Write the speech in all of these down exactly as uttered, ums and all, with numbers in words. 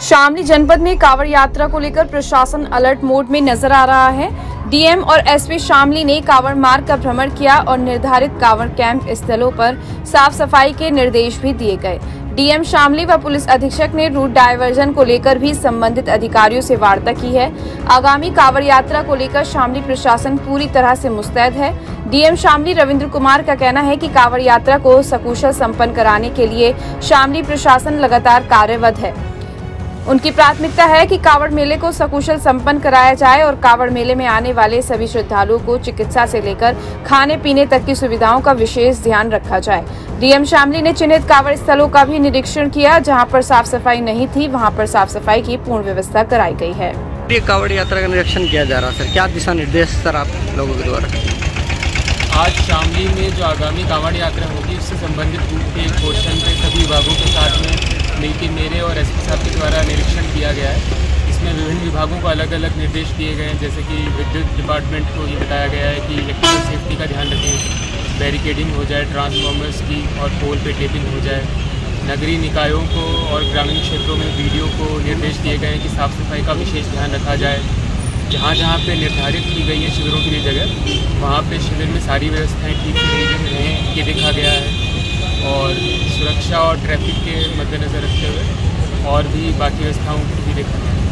शामली जनपद में कांवड़ यात्रा को लेकर प्रशासन अलर्ट मोड में नजर आ रहा है। डीएम और एसपी शामली ने कांवड़ मार्ग का भ्रमण किया और निर्धारित कांवड़ कैंप स्थलों पर साफ सफाई के निर्देश भी दिए गए। डीएम शामली व पुलिस अधीक्षक ने रूट डायवर्जन को लेकर भी संबंधित अधिकारियों से वार्ता की है। आगामी कांवड़ यात्रा को लेकर शामली प्रशासन पूरी तरह से मुस्तैद है। डीएम शामली रविंद्र कुमार का कहना है कि कांवड़ यात्रा को सकुशल संपन्न कराने के लिए शामली प्रशासन लगातार कार्यरत है। उनकी प्राथमिकता है कि कांवड़ मेले को सकुशल संपन्न कराया जाए और कांवड़ मेले में आने वाले सभी श्रद्धालुओं को चिकित्सा से लेकर खाने पीने तक की सुविधाओं का विशेष ध्यान रखा जाए। डीएम शामली ने चिन्हित कांवड़ स्थलों का भी निरीक्षण किया। जहां पर साफ सफाई नहीं थी वहां पर साफ सफाई की पूर्ण व्यवस्था कराई गई है। कांवड़ यात्रा का निरीक्षण किया जा रहा है सर, क्या दिशा निर्देश सर आप लोगों के द्वारा? आज शामली में जो आगामी कांवड़ यात्रा होगी उससे संबंधित रूट के एक पोर्शन पे सभी विभागों के साथ में मिलकर मेरे और एसपी साहब के द्वारा निरीक्षण किया गया है। इसमें विभिन्न विभागों को अलग अलग निर्देश दिए गए हैं, जैसे कि विद्युत डिपार्टमेंट को ये बताया गया है कि इलेक्ट्रिकल सेफ्टी का ध्यान रखें, बैरिकेडिंग हो जाए ट्रांसफार्मर्स की और पोल पे टेपिंग हो जाए। नगरीय निकायों को और ग्रामीण क्षेत्रों में वीडियो को निर्देश दिए गए हैं कि साफ़ सफाई का विशेष ध्यान रखा जाए। जहाँ जहाँ पे निर्धारित की गई है शिविरों की जगह, वहाँ पे शिविर में सारी व्यवस्थाएं ठीक तरीके से रहें ये देखा गया है। और सुरक्षा और ट्रैफिक के मद्देनजर रखते हुए और भी बाकी व्यवस्थाओं को भी देखा गया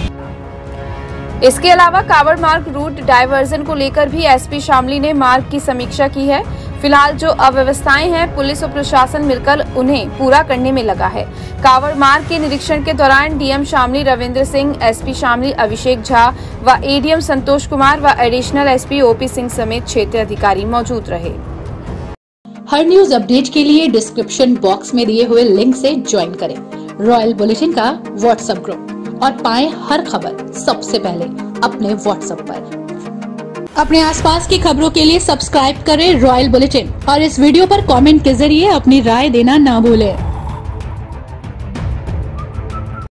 है। इसके अलावा कांवड़ मार्ग रूट डायवर्जन को लेकर भी एसपी शामली ने मार्ग की समीक्षा की है। फिलहाल जो अव्यवस्थाएं हैं पुलिस और प्रशासन मिलकर उन्हें पूरा करने में लगा है। कांवड़ मार्ग के निरीक्षण के दौरान डीएम शामली रविंद्र सिंह, एसपी शामली अभिषेक झा व एडीएम संतोष कुमार व एडिशनल एसपी ओपी सिंह समेत क्षेत्रीय अधिकारी मौजूद रहे। हर न्यूज अपडेट के लिए डिस्क्रिप्शन बॉक्स में दिए हुए लिंक से ज्वाइन करें रॉयल बुलेटिन का व्हाट्सएप ग्रुप और पाएं हर खबर सबसे पहले अपने व्हाट्सएप पर। अपने आसपास की खबरों के लिए सब्सक्राइब करें रॉयल बुलेटिन और इस वीडियो पर कमेंट के जरिए अपनी राय देना ना भूलें।